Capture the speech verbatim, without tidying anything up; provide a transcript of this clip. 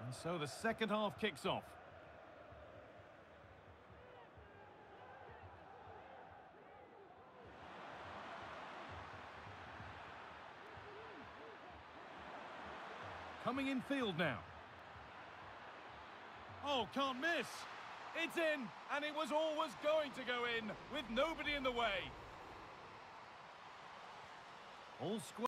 And so the second half kicks off. Coming in field now. Oh, can't miss. It's in, and it was always going to go in, with nobody in the way. All square.